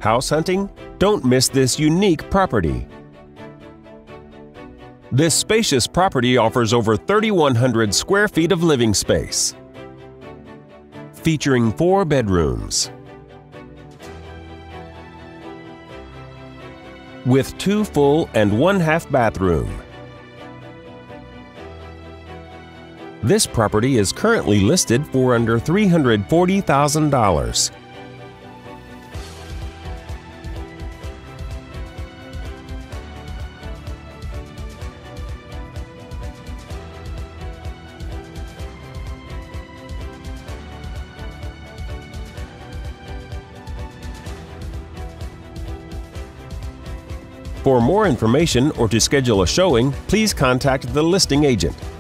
House hunting? Don't miss this unique property. This spacious property offers over 3,100 square feet of living space, featuring 4 bedrooms with 2 full and 1 half bathroom. This property is currently listed for under $340,000. For more information or to schedule a showing, please contact the listing agent.